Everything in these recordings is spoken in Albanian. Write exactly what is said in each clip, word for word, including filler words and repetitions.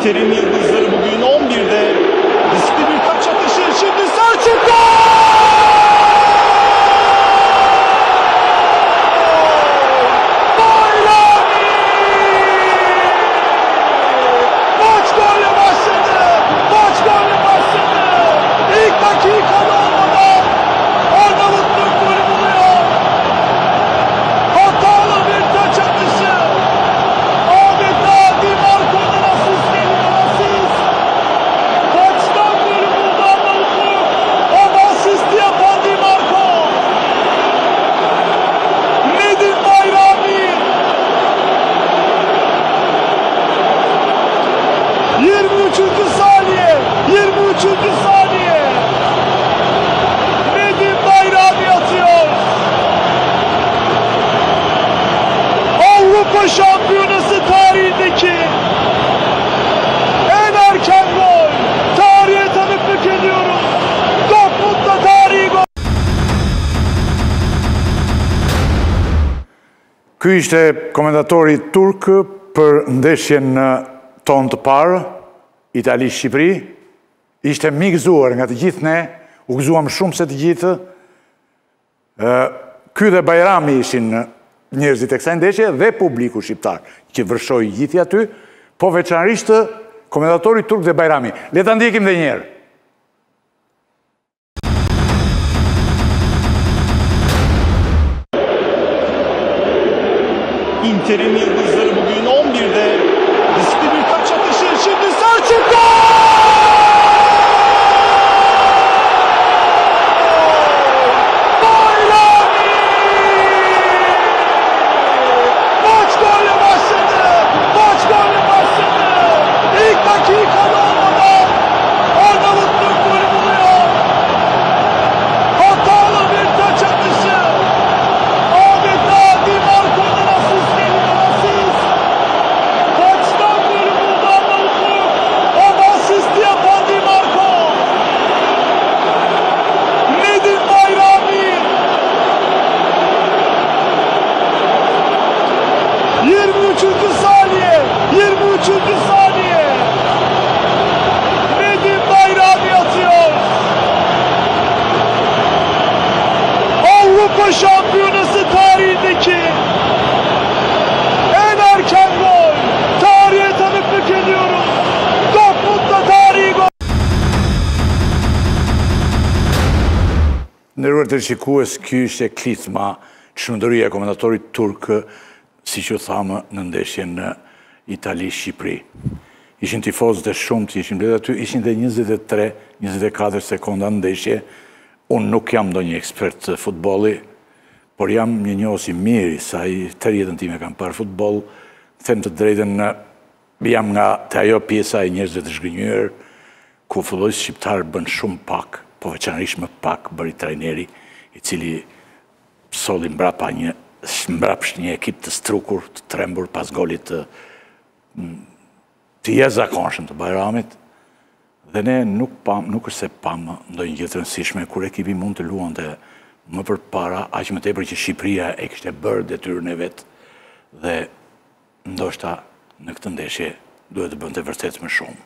Inter'in yıldızları bugün on birde riskli bir taç atışı. Şimdi Selçuk gol! Bayrami! Maç golle başladı. Maç golle başladı. İlk dakikada olmadan Arnavutluk golü buluyor. Hatalı bir taç atışı. Adeta Di Marco'dan asist geliyor, asist. Taçtan golü buldu Arnavutluk. Ama asisti yapan Di Marco. Nedim Bayrami. yirmi üçüncü saniye. yirmi üçüncü saniye. Nedim Bayrami atıyor. Avrupa Şampiyonası tarihindeki en erken gol. Tarihe tanıklık ediyoruz. Dortmund'da tarihi gol. Ky ishte komentatori turk për ndeshjen tonë të parë, Itali-Shqipëri. Ishte mi gëzuar nga të gjithë ne, u gëzuam shumë se të gjithë. Ky dhe Bajrami ishin njerëzit e kësaj ndeshje dhe publiku shqiptar që vërshoi gjithë aty, po veçanërisht komentatori turk dhe Bajrami. Le ta ndjekim edhe një herë. Inter'in yıldızları bugün on birde riskli bir taç atışı. Şimdi Selçuk gol! Bayrami! Maç golle başladı. Maç golle başladı. İlk dakikada olmadan Arnavutluk golü buluyor. Hatalı bir taç atışı. Adeta Di Marco'dan asist geliyor, asist. Taçtan golü buldu Arnavutluk. Ama asisti yapan Di Marco. Nedim Bayrami. yirmi üçüncü saniye. yirmi üçüncü saniye. Nedim Bayrami atıyor. Avrupa Şampiyonası tarihindeki en erken gol. Tarihe tanıklık ediyoruz. Dortmund'da tarihi gol. Nderuar të shikues, ky ishte klizma çmendëria e komendatorit turk, siç u thamë në ndeshjen në Itali-Shqipëri. Ishin tifozët e shumtë, ishin mbledhur aty, ishin dhe njëzet e tre njëzet e katër sekonda në ndeshje. Unë nuk jam ndonjë ekspert të futbolli, por jam një njohës i mirë, sa i tërë jetën time kam parë futboll. Them të drejtën, jam nga të ajo pjesa e njerëzve të zhgënjur, ku futbollist shqiptar bën shumë pak, po veçanërisht më pak bëri trajneri, i cili solli mbrapa një mbrapsht një ekip të strukur, të trembur pas golit të të jashtëzakonshëm të Bajramit. Dhe ne nuk pam, nuk është se pam ndonjë gjë të rëndësishme kur ekipi mund të luante më përpara, aq më tepër që Shqipëria e kishte bërë detyrën e vet dhe ndoshta në këtë ndeshje duhet të bënte vërtet më shumë.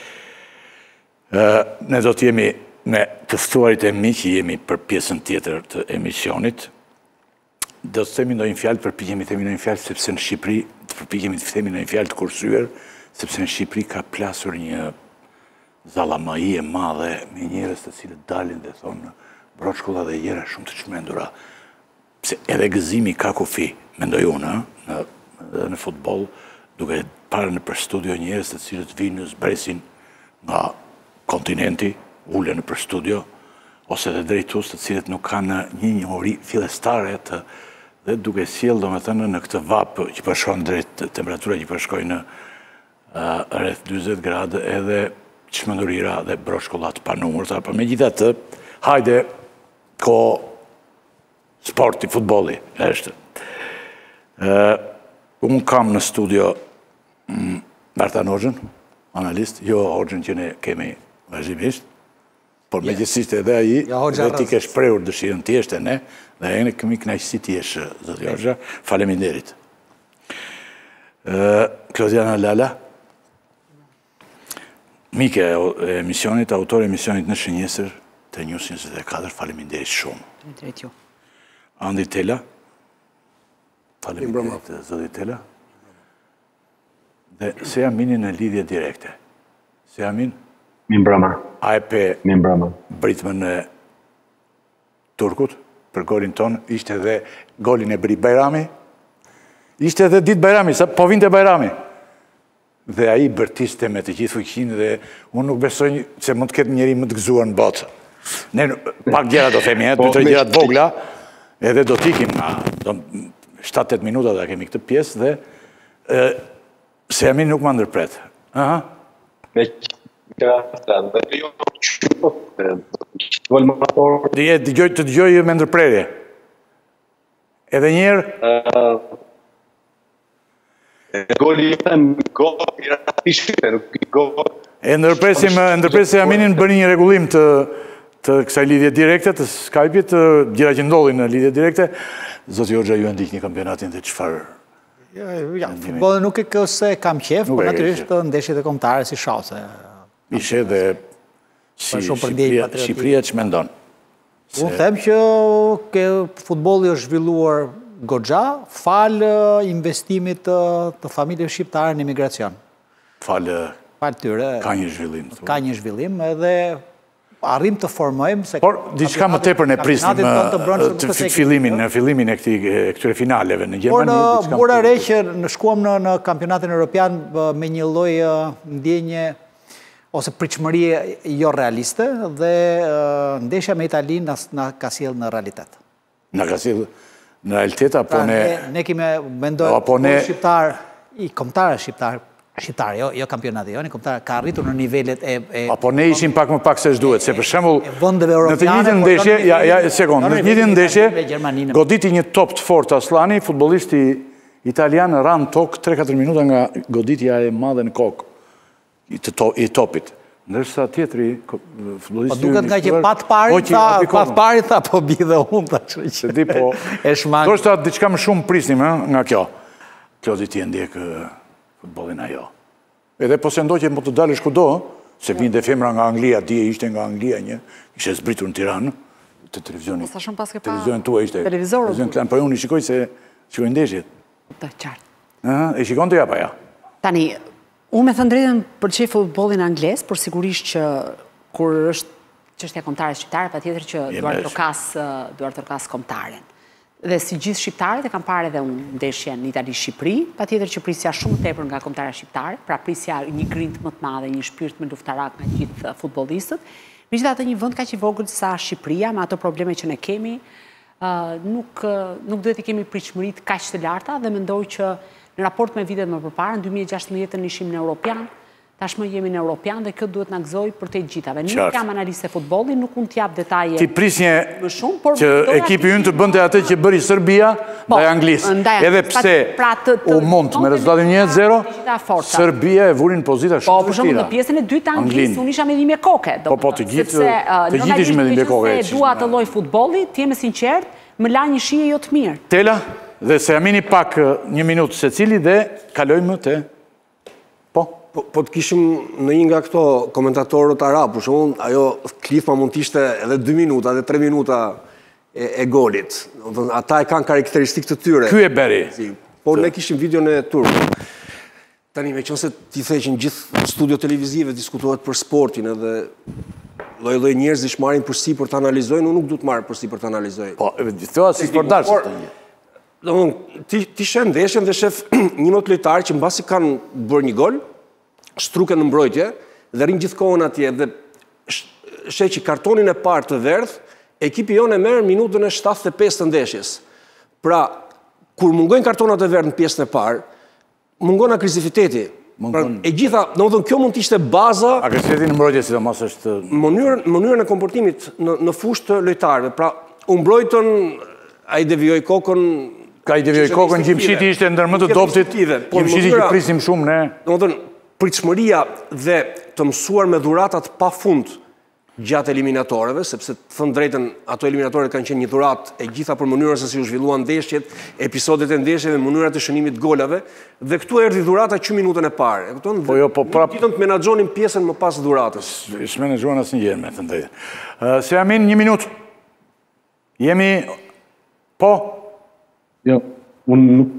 Ne do të jemi me të ftuarit e mi që jemi për pjesën tjetër të emisionit. Do të themi ndonjë fjalë, përpiqemi të themi ndonjë fjalë sepse në Shqipëri, të përpiqemi të themi ndonjë fjalë të kursyer, sepse në Shqipëri ka plasur një zallamai e madhe me njerëz të cilët dalin dhe thonë broçkulla dhe gjëra shumë të çmendura. Pse edhe gëzimi ka kufi, mendoj unë, në në futboll, duke parë në për studio njerëz të cilët vinë zbresin nga kontinenti, ulen në për studio, ose dhe drejtues të cilët nuk kanë një njohuri fillestare të dhe duke sjellë domethënë në këtë vap që po shkon drejt temperatura që po shkojnë në rreth dyzet gradë edhe çmendurira dhe broshkollat pa numër, por megjithatë, hajde ko sporti, futbolli është. Unë kam në studio Martan Hoxhën, analist, jo Hoxhën që ne kemi vazhdimisht, por me gjithësisht edhe aji, dhe ti ke shprehur dëshirën tjesht e ne, dhe e ne kemi kënaqësi tjesh, zoti Hoxha, faleminderit. Klodiana Lala, Mike e emisionit, autor e emisionit në Shënjesër, të News njëzet e katër, faleminderit shumë. Drejt ju. Andi Tela, faleminderit zoti Tela. Dhe Seamini në lidhje direkte. Seamin? Mi mbrëma. A e pe Mi mbrëma. Britmën e Turkut për golin tonë, ishte dhe golin e bëri Bajrami, ishte dhe ditë Bajrami, sa po vinte Bajrami. Dhe a i bërtiste me të gjithë fuqinë dhe unë nuk besoj se mund të ketë njeri më të gëzuar në botë. Ne pak gjera do themi, dy tre gjera të vogla, edhe do t'ikim nga shtatë tetë minuta da kemi këtë pjesë dhe se jam nuk më ndërpret. Aha. Me që dhe jo që të dëgjoj me ndërprerje. Edhe njerë? Goli e goli i ratishme, nuk i goli. E ndërpresim, ndërpresim Aminin bëni një regullim të të kësaj lidhje direkte, të Skype-it, gjëra që ndodhin në lidhje direkte. Zoti Hoxha ju e ndih një kampionatin dhe çfarë? Ja, futbolli nuk e këse kam qef, por natyrisht ndeshjet e kombëtare si shause. Ishe dhe si Shqipëria që mendon? Unë them që futbolli është zhvilluar goxha falë investimit të familje shqiptare në emigracion. Falë tyre. Ka një zhvillim. Ka një zhvillim edhe arrim të formojmë. Por, diçka më tepër në prisëm të fillimin, në fillimin e këtyre finaleve në Gjermani. Por, mura re që në shkuam në kampionatin Europian me një lloj ndjenje ose pritshmërie jo realiste dhe ndeshja me Italinë na ka sjell në realitet. Na ka sjell në realitet apo ne ne kemi mendojmë shqiptar, i kombëtar shqiptar, shqiptar, jo jo kampionati, jo, ne kombëtar ka arritur në nivelet e apo ne ishim pak më pak se ç'duhet, se për shembull vendeve europiane në të njëjtën ndeshje, ja ja sekond, në të njëjtën ndeshje goditi një top të fortë Aslani, futbollisti italian ran tok tre katër minuta nga goditja e madhe në kokë i topit. Ndërsa tjetri futbollisti. Po duket nga që pat parin, tha, pat parin tha po bi dhe unë ta që di po. E shmang. Do shta diçka më shumë prisnim nga kjo. Kjo di ti e ndjek futbollin ajo. Edhe po se ndoj që më të dalësh kudo, se vinte femra nga Anglia, dje ishte nga Anglia një, ishte zbritur në Tiranë, të televizionit. Sa shumë pas ke pa televizionin tua ishte. Televizorët. Televizion klan, po unë i shikoj se shikoj ndeshjet. Të qartë. Ëh, e shikon të ja pa ja. Tani, unë me thënë drejtën përqej futbollin angles, por sigurisht që kur është çështja kombëtare shqiptare, patjetër që duar të kas duar të kas kombëtaren. Dhe si gjithë shqiptarët e kam parë edhe unë ndeshjen Itali-Shqipëri, patjetër që prisja shumë tepër nga kombëtarja shqiptare, pra prisja një grind më të madhe, një shpirt më luftarak nga gjithë futbollistët. Megjithatë një vend kaq i vogël sa Shqipëria, me ato probleme që ne kemi, nuk nuk duhet të kemi pritshmëri kaq të larta dhe mendoj që në raport me vitet më përpara, në dy mijë e gjashtëdhjetë ishim në Europian, tashmë jemi në Europian dhe këtë duhet na gëzoj për të gjithave. Nuk jam analiste futbolli, nuk unë t'jap detaje. Ti prisnje që ekipi ynë të bënte atë që bëri Serbia ndaj Anglisë. Edhe pse u mund me rezultatin një zero, Serbia e vurin pozita shumë të vështira. Po, për shembull në pjesën e dytë Anglisë, unë isha me dhimbje koke. Po, po, të gjithë të gjithë ishim me dhimbje koke. Sepse dua të lloj futbolli, të jem sinqert, më la një shije jo të mirë. Tela, dhe se jamini pak një minutë secili dhe kalojmë te Po të kishim në një nga këto komentatorët arab, për shumë, ajo klifma mund t'ishte edhe dy minuta, edhe tre minuta e golit. Ata e kanë karakteristik të tyre. Ky e beri. Por ne kishim video në Turk. Tani me qënëse t'i the që në gjithë studio televizive diskutohet për sportin edhe loj-loj njerëz ish marrin për si për të analizojnë, unë nuk du të marrë për si për të analizojnë. Po, thua si sportarë. Ti shen ndeshjen dhe shef një not lojtarë që mbasi kanë bërë një gol, struke në mbrojtje, dhe rinë gjithë kohën atje, dhe sheh që kartonin e parë të verdh, ekipi jonë e merë minutën e shtatëdhjetë e pesë të ndeshjes. Pra, kur mungojnë kartonat e verdh në pjesën e parë, mungon agresiviteti. E gjitha, në dhënë, kjo mund t'ishte baza... Agresiviteti në mbrojtje, si do mos është... Mënyrën e komportimit në fushë të lojtarëve. Pra, u mbrojtën, a i devijoj kokën... Ka i devijoj kokën, Gjimshiti ishte ndër më të doptit, Gjimshiti që prisim shumë, ne... pritshmëria dhe të mësuar me dhuratat pa fund gjatë eliminatoreve, sepse të thënë drejtën, ato eliminatorët kanë qenë një dhuratë e gjitha për mënyrën se si u zhvilluan ndeshjet, episodet e ndeshjeve, mënyrat e shënimit të golave, dhe këtu erdhi dhurata që minutën e parë. E kupton? Po jo, po prap ditën të menaxhonin pjesën më pas dhuratës. S'menaxhuan asnjëherë me të drejtën. Uh, se Amin, një minutë. Jemi po? Jo, unë nuk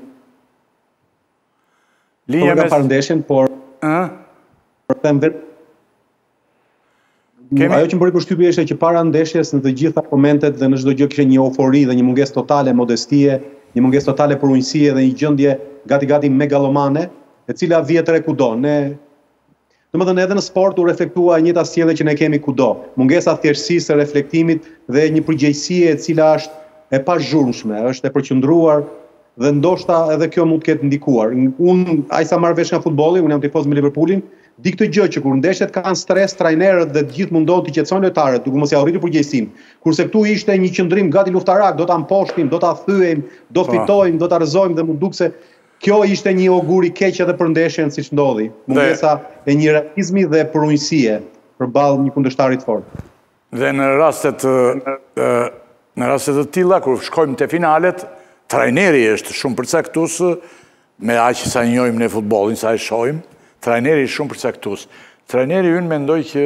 linja po ka parë ndeshjen, por ë për them vetë Kemi... Ajo që më bëri përshtypje ishte që para ndeshjes në të gjitha momentet dhe në çdo gjë kishte një eufori dhe një mungesë totale modestie, një mungesë totale përunjësie dhe një gjendje gati-gati megalomane, e cila vjetër e kudo. Ne domethënë edhe në sport u reflektua e njëjta sjellje që ne kemi kudo. Mungesa thjeshtësisë së reflektimit dhe një përgjegjësie e cila është e pazhurmshme, është e përqendruar dhe ndoshta edhe kjo mund të ketë ndikuar. Unë ai sa marr vesh nga futbolli, unë jam tifoz me Liverpoolin, di këtë gjë që kur ndeshjet kanë stres, trajnerët dhe të gjithë mundohen të qetësojnë lojtarët, duke mos ia arritur përgjegjësinë. Kurse këtu ishte një qëndrim gati luftarak, do ta mposhtim, do ta thyejm, do fitojmë, do ta rrezojmë dhe më duk se kjo ishte një ogur i keq edhe për ndeshjen siç ndodhi. Mungesa e një realizmi dhe përunjësie përballë një kundërshtari të fortë. Dhe në rastet në rastet të tilla kur shkojmë te finalet, trajneri është shumë përcaktues me aq sa njohim ne futbollin, sa e shohim. Trajneri shumë përcaktues. Trajneri ynë mendoj që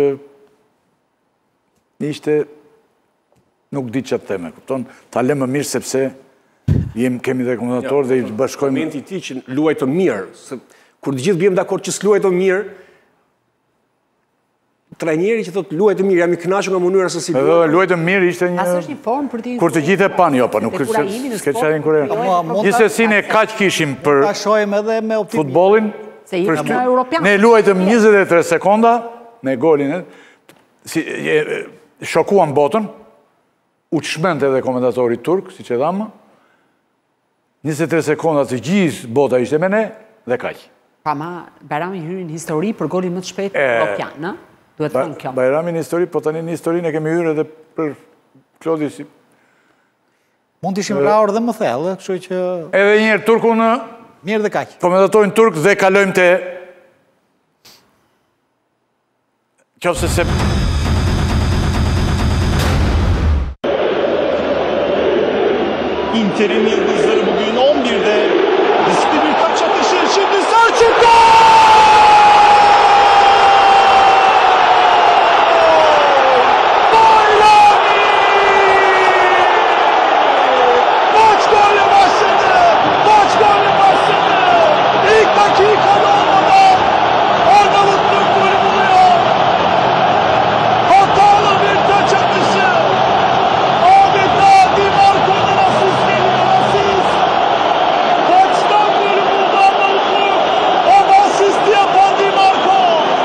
ishte nuk di çfarë theme, kupton? Ta lëmë më mirë sepse jem kemi dhe komentator dhe i bashkojmë. Momenti i tij që luaj të mirë, se kur të gjithë bëjmë dakord që s'luaj të mirë, trajneri që thotë luaj të mirë, jam i kënaqur nga mënyra se si luaj. Luaj të mirë ishte një As është një formë për të kur të gjithë e pan, jo, po nuk është s'ke çfarë kurrë. Gjithsesi ne kaq kishim për ta shohim edhe me optimisëm. Futbollin. Se i në Europian. Ne luajtëm njëzet e tre sekonda me golin e, si, e, shokuan botën, u çment edhe komentatori turk, si që dhamë, njëzet e tre sekonda të gjithë bota ishte me ne, dhe kaq. Pa ma, Bajrami hyri në histori për golin më të shpejt Europian, në? Duhet thënë kjo. Bajrami në histori, po tani në historinë e kemi hyrë edhe për Klodi si... Mund të ishim raur dhe më thellë, kështu që... Edhe njerë turku në... Mirë dhe kaq. Komendatorin turk dhe kalojmë te... Qofse se... Inter'in yıldızları bugün on birde riskli bir taç atışı. Şimdi Selçuk gol! Bayrami! Maç golle başladı. Maç golle başladı. İlk dakikada olmadan Arnavutluk golü buluyor. Hatalı bir taç atışı. Adeta Di Marco'nun asist geliyor, asist. Taçtan golü buldu Arnavutluk. Ama asisti yapan Di Marco.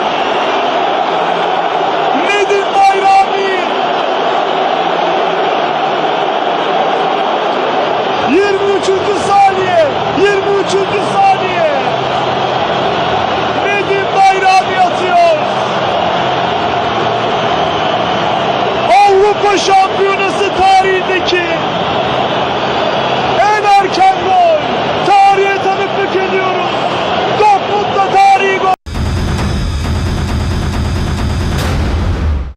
Nedim Bayrami. yirmi üçüncü saniye. yirmi üçüncü saniye.